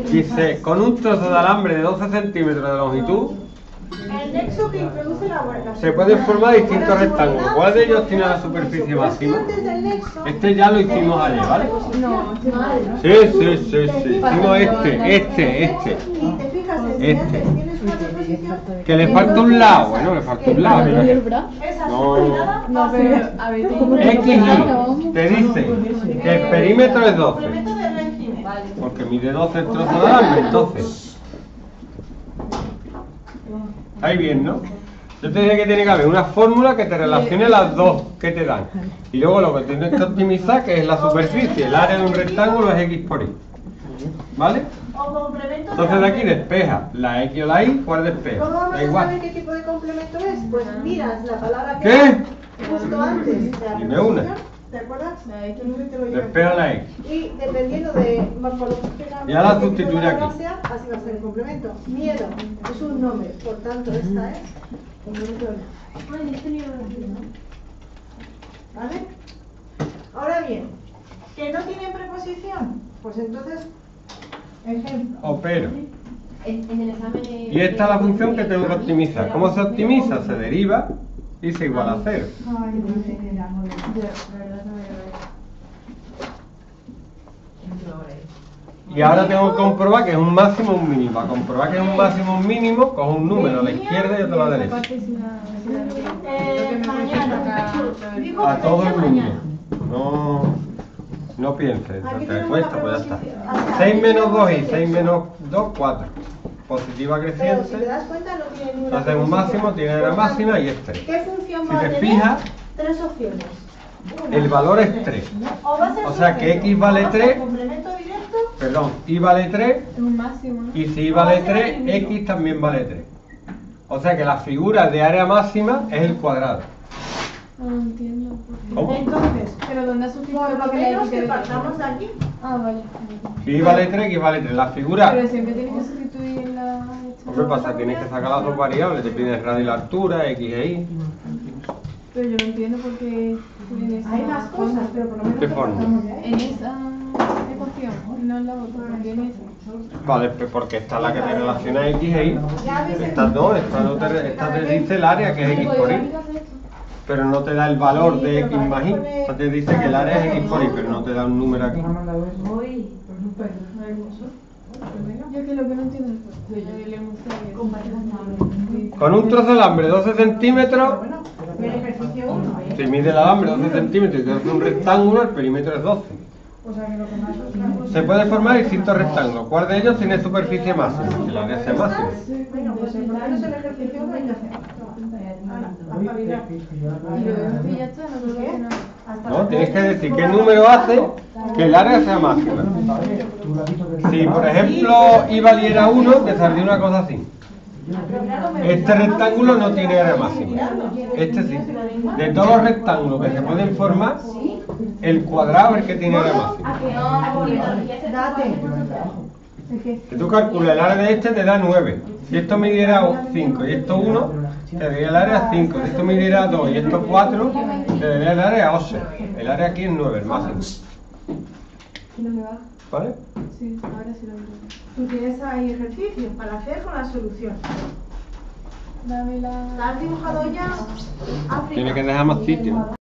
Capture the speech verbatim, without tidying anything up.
Dice, con un trozo de alambre de doce centímetros de longitud, El nexo que introduce la vuelta. se pueden formar distintos rectángulos. ¿Cuál de ellos tiene la superficie máxima? Este ya lo hicimos ayer, ¿vale? No, Sí, sí, sí, sí. Hicimos este, este, este. Y te fijas en Este. tienes una preposición. Que le falta un lado, bueno, le falta un lado. Mira. Esa No. subordinada No, pero a ver, X Y te dice que el perímetro es doce. complemento de régimen. Porque mide doce el trozo de alambre, entonces. Ahí bien, ¿no? Yo te dije que tiene que haber una fórmula que te relacione las dos que te dan. Y luego lo que tienes que optimizar, que es la superficie. El área de un rectángulo es X por Y. ¿Vale? O complemento de Entonces de aquí régimen. despeja la X o la Y, ¿cuál despeja? ¿Cómo vamos Da a saber igual. qué tipo de complemento es? Pues miras la palabra que ¿Qué? justo antes de la Dime una. preposición, ¿te acuerdas? Despeja la X. Y dependiendo de morfología, Ya la sustituye aquí. así va a ser el complemento. Miedo es un nombre, por tanto esta es complemento de ¿vale? Ahora bien, ¿que no tiene preposición? Pues entonces, ejemplo. Opero. en, en el examen. eh, Y esta es la función que tengo que optimizar. ¿Cómo se optimiza? Se deriva y se iguala a cero. Ay, no sé qué era, muy bien. Y ahora tengo que comprobar que es un máximo o un mínimo. Para comprobar que es un máximo o un mínimo, cojo un número a la izquierda y otro a la derecha. Eh, mañana. Digo A que todo el sería mundo. mañana. No, no pienses, no Aquí te tenemos cuesta, la pues ya está. preposición. seis menos dos y seis menos dos, cuatro. Positiva Pero si te creciente. das cuenta no tiene ninguna Entonces un preposición. máximo tiene la máxima y es tres. ¿Qué función Si va a te tener? fijas, Tres opciones. Una, el valor es tres. tres. O va a ser O sea que complemento. X vale O va a ser tres. complemento directo. Perdón, Y vale tres Es un máximo, ¿no? y si Y vale tres, X también vale tres. O sea que la figura de área máxima es el cuadrado. No lo entiendo. ¿Cómo? Entonces, Pero ¿dónde ha sustituido por lo lo que la menos X que de partamos de aquí. Ah, vale. Si Y vale tres, X vale tres. La figura... Pero siempre tienes que sustituir la. Hombre, pasa, tienes que sacar las dos variables, te piden el radio y la altura, X e Y. Pero yo no entiendo por qué. En esa Hay más cosas, pero por lo menos ¿Qué que forma? partamos de ahí. En esa ecuación, no en la otra, porque en esa. Vale, pues porque esta es la que te relaciona X e Y. Ya habéis Esta no, esta, no te, esta te dice el área que es X por Y. Pero no te da el valor de X más Y. Esta te dice que el área es X por Y, pero no te da un número aquí. Yo que lo que no entiendo es que le gusta. Con un trozo de alambre de doce centímetros, Bueno, el ejercicio uno. ¿eh? si mide el alambre doce centímetros y te hace un rectángulo, el perímetro es doce. O sea que lo que más buscamos. Se puede formar distintos rectángulos. ¿Cuál de ellos tiene superficie máxima? Que el área sea máxima. Bueno, pues por lo menos el ejercicio uno hay que hacer. Hala, a espabilar. Y lo demás que ya está, no creo que nada. Hasta No, la- tienes que decir qué número hace que el área sea máxima. Si por ejemplo Y valiera uno, te saldría una cosa así. Este rectángulo no tiene área máxima. Este sí. De todos los rectángulos que se pueden formar, el cuadrado es el que tiene área máxima. Date. Si tú calculas el área de este, te da nueve. Si esto midiera cinco y esto uno, te daría el área cinco. Si esto midiera dos y esto cuatro, te daría el área ocho. El área aquí es nueve, el máximo. ¿Y no me va? ¿Vale? Sí, ahora sí lo veo. Tú tienes ahí ejercicios para hacer con la solución. Dame la. ¿La has dibujado ya? África. Tiene que dejar más sitio.